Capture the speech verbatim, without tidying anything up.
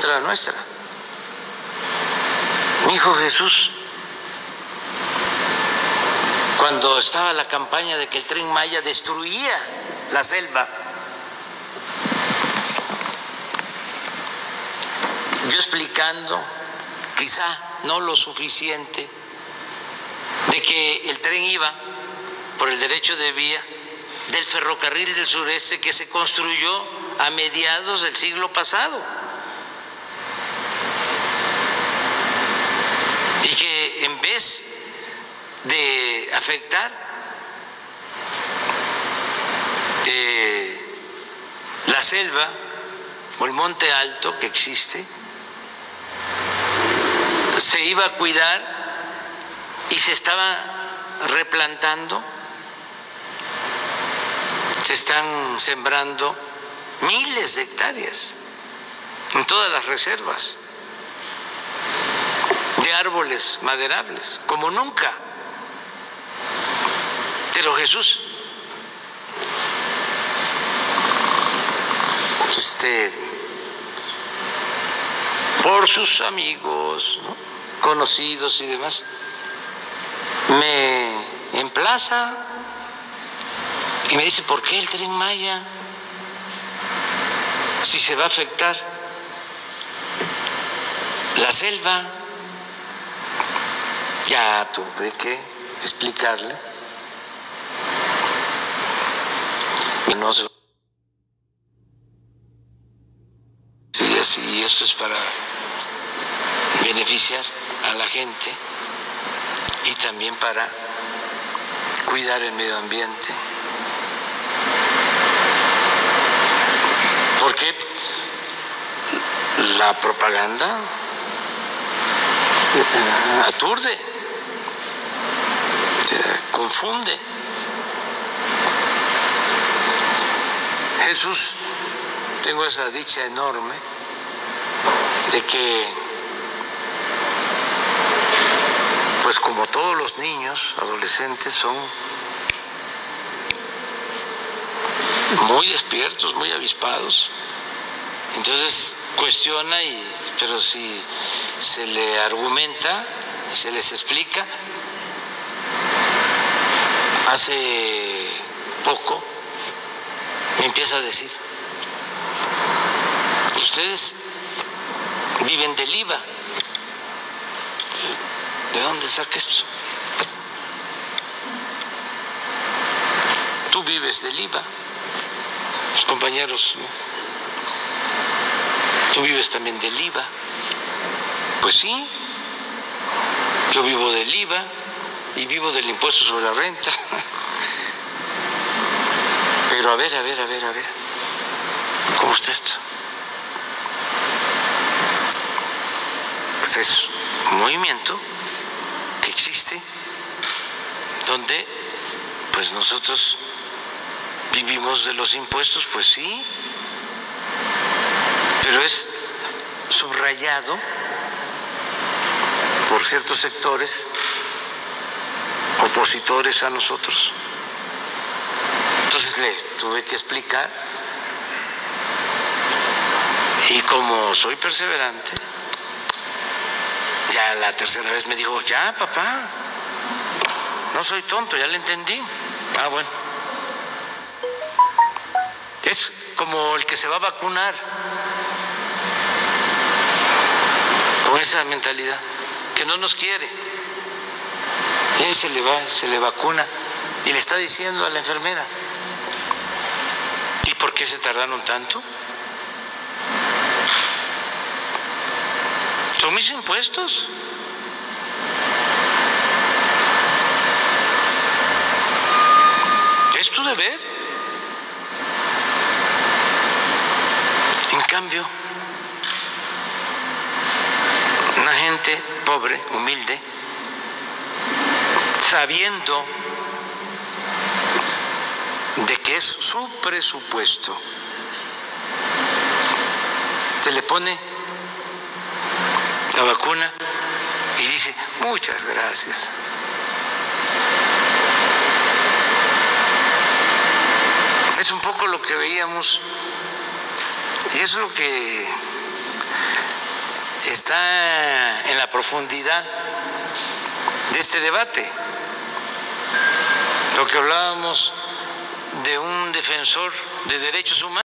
contra nuestra. Mi hijo Jesús, cuando estaba la campaña de que el Tren Maya destruía la selva, yo explicando, quizá no lo suficiente, de que el tren iba por el derecho de vía del ferrocarril del sureste que se construyó a mediados del siglo pasado y que en vez de afectar eh, la selva o el monte alto que existe, se iba a cuidar y se estaba replantando, se están sembrando miles de hectáreas en todas las reservas de árboles maderables, como nunca. Pero Jesús, este, por sus amigos, ¿no?, conocidos y demás, me emplaza y me dice: ¿por qué el Tren Maya? Si se va a afectar la selva. Ya tuve que explicarle y no se... Sí, así, esto es para beneficiar a la gente y también para cuidar el medio ambiente. Porque la propaganda aturde, confunde. Jesús, tengo esa dicha enorme de que, pues como todos los niños, adolescentes, son muy despiertos, muy avispados. Entonces cuestiona, y, pero si se le argumenta y se les explica. Hace poco me empieza a decir: ustedes viven del I V A. ¿De dónde saca esto? Tú vives del I V A, los compañeros, ¿no? Tú vives también del I V A. Pues sí, yo vivo del I V A y vivo del impuesto sobre la renta. Pero a ver, a ver, a ver, a ver, ¿cómo está esto? Pues es un movimiento que existe donde pues nosotros vivimos de los impuestos, pues sí, pero es subrayado por ciertos sectores opositores a nosotros. Entonces le tuve que explicar, y como soy perseverante, ya la tercera vez me dijo: ya, papá, no soy tonto, ya le entendí. Ah, bueno. Es como el que se va a vacunar, con esa mentalidad, que no nos quiere. Y ahí se le va, se le vacuna y le está diciendo a la enfermera: ¿y por qué se tardaron tanto? Son mis impuestos. Es tu deber. En cambio, una gente pobre, humilde, sabiendo de que es su presupuesto, se le pone la vacuna y dice: muchas gracias. Es un poco lo que veíamos, y es lo que está en la profundidad de este debate. Lo que hablábamos de un defensor de derechos humanos.